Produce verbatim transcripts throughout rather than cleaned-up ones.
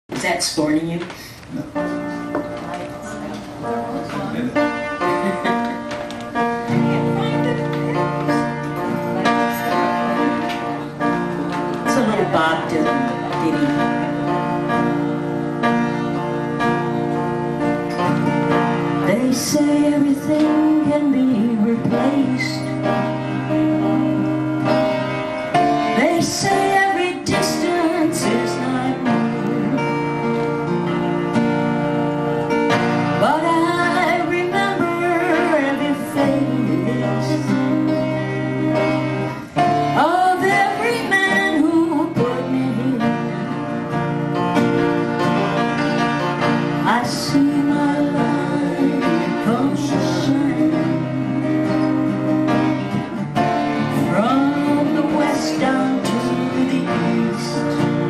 Is that scorning you? It's a little Bob Dylan ditty. They say everything can be replaced. They say every distance is not new. But I remember every face of every man who put me here. I see my life come shine from the west down to the east.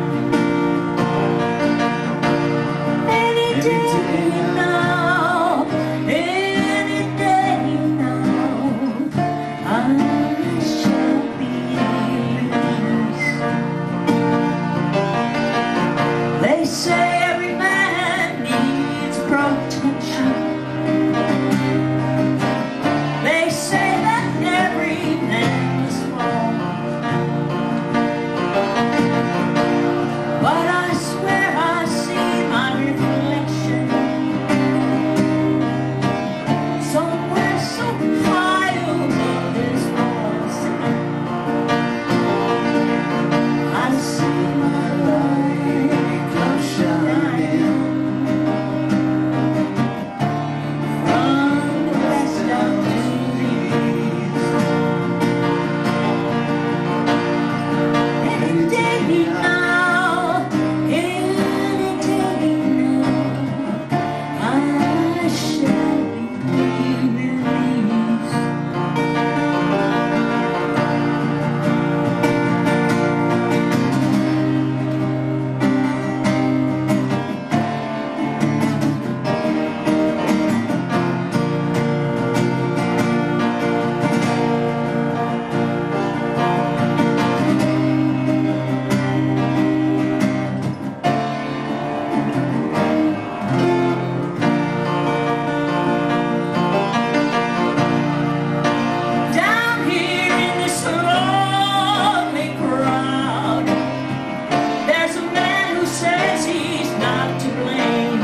Any day now, any day now, I shall be released. They say every man needs protection. They say that every man is wrong. But I swear I see my reflection somewhere so high above this voice. I see my light come shining from the west down to the east. Any day now, any day now, I shall be released. Down here in this lonely crowd, there's a man who says he's not to blame.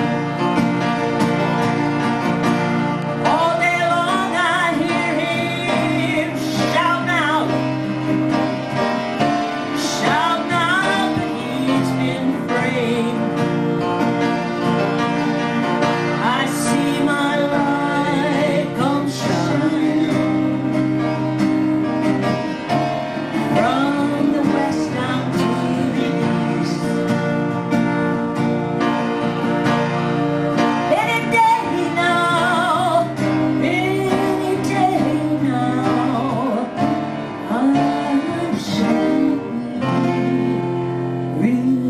All day long I hear him shout out, shout out that he's been framed. I see my light come shine from the west down to the east. Any day now, any day now, I shall be released.